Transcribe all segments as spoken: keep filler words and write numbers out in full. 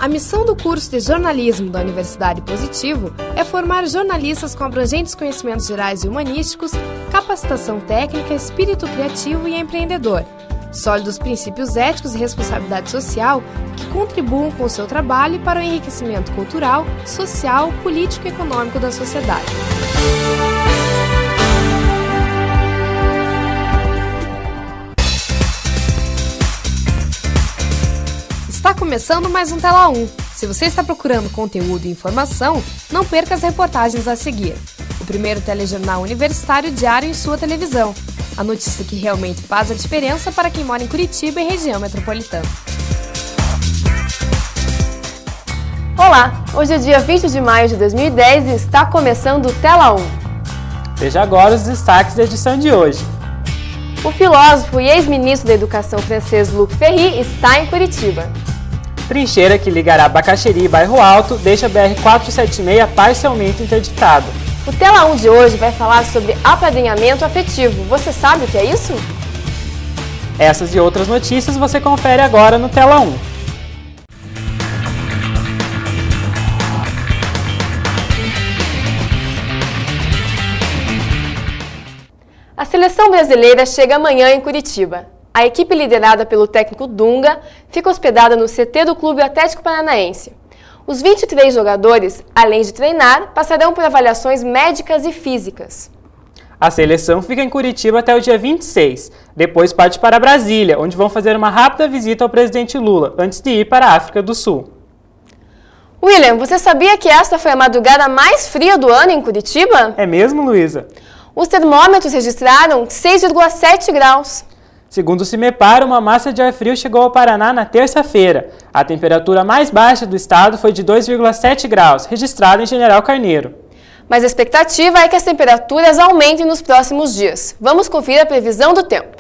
A missão do curso de jornalismo da Universidade Positivo é formar jornalistas com abrangentes conhecimentos gerais e humanísticos, capacitação técnica, espírito criativo e empreendedor, sólidos princípios éticos e responsabilidade social que contribuam com o seu trabalho para o enriquecimento cultural, social, político e econômico da sociedade. Está começando mais um Tela um. Se você está procurando conteúdo e informação, não perca as reportagens a seguir. O primeiro telejornal universitário diário em sua televisão. A notícia que realmente faz a diferença para quem mora em Curitiba e região metropolitana. Olá! Hoje é dia vinte de maio de dois mil e dez e está começando o Tela um. Veja agora os destaques da edição de hoje. O filósofo e ex-ministro da Educação francês Luc Ferry está em Curitiba. Trincheira que ligará Bacaxeri e Bairro Alto deixa a B R quatrocentos e setenta e seis parcialmente interditada. O Tela um de hoje vai falar sobre apadrinhamento afetivo. Você sabe o que é isso? Essas e outras notícias você confere agora no Tela um. A seleção brasileira chega amanhã em Curitiba. A equipe liderada pelo técnico Dunga fica hospedada no C T do Clube Atlético Paranaense. Os vinte e três jogadores, além de treinar, passarão por avaliações médicas e físicas. A seleção fica em Curitiba até o dia vinte e seis, depois parte para Brasília, onde vão fazer uma rápida visita ao presidente Lula, antes de ir para a África do Sul. William, você sabia que esta foi a madrugada mais fria do ano em Curitiba? É mesmo, Luísa? Os termômetros registraram seis vírgula sete graus. Segundo o CIMEPAR, uma massa de ar frio chegou ao Paraná na terça-feira. A temperatura mais baixa do estado foi de dois vírgula sete graus, registrada em General Carneiro. Mas a expectativa é que as temperaturas aumentem nos próximos dias. Vamos conferir a previsão do tempo.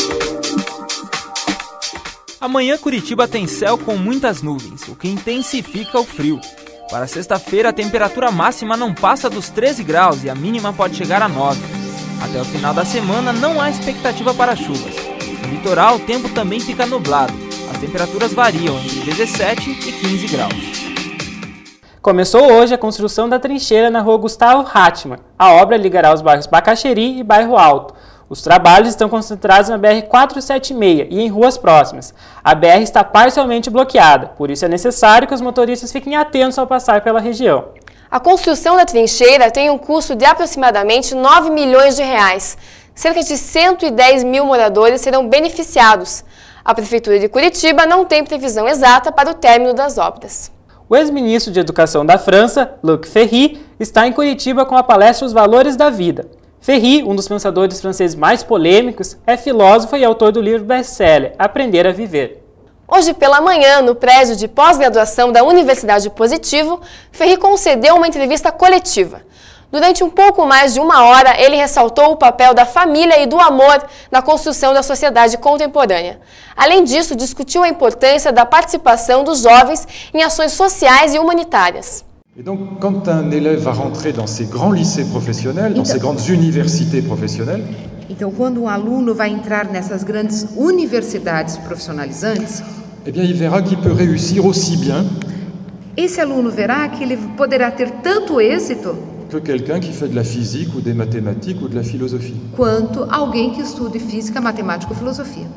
Amanhã Curitiba tem céu com muitas nuvens, o que intensifica o frio. Para sexta-feira, a temperatura máxima não passa dos treze graus e a mínima pode chegar a nove. Até o final da semana não há expectativa para chuvas. No litoral, o tempo também fica nublado. As temperaturas variam entre dezessete e quinze graus. Começou hoje a construção da trincheira na rua Gustavo Hattmann. A obra ligará os bairros Bacaxeri e Bairro Alto. Os trabalhos estão concentrados na B R quatrocentos e setenta e seis e em ruas próximas. A B R está parcialmente bloqueada, por isso é necessário que os motoristas fiquem atentos ao passar pela região. A construção da trincheira tem um custo de aproximadamente nove milhões de reais. Cerca de cento e dez mil moradores serão beneficiados. A Prefeitura de Curitiba não tem previsão exata para o término das obras. O ex-ministro de Educação da França, Luc Ferry, está em Curitiba com a palestra Os Valores da Vida. Ferry, um dos pensadores franceses mais polêmicos, é filósofo e autor do livro best-seller Aprender a Viver. Hoje pela manhã, no prédio de pós-graduação da Universidade Positivo, Ferry concedeu uma entrevista coletiva. Durante um pouco mais de uma hora, ele ressaltou o papel da família e do amor na construção da sociedade contemporânea. Além disso, discutiu a importância da participação dos jovens em ações sociais e humanitárias. Et donc, quand un élève va rentrer dans ces grands lycées professionnels, dans ces grandes universités professionnelles, então, quando um aluno vai entrar nessas grandes universidades profissionalizantes, eh bien, il verra qu'il peut réussir aussi bien esse aluno verá que ele poderá ter tanto êxito que quelqu'un qui fait de la physique ou des mathématiques ou de la philosophie. Quanto alguém que estude física, matemática ou filosofia.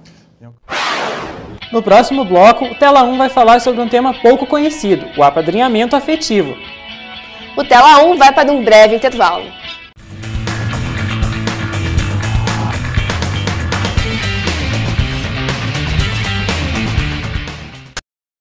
No próximo bloco, o Tela um vai falar sobre um tema pouco conhecido, o apadrinhamento afetivo. O Tela um vai para um breve intervalo.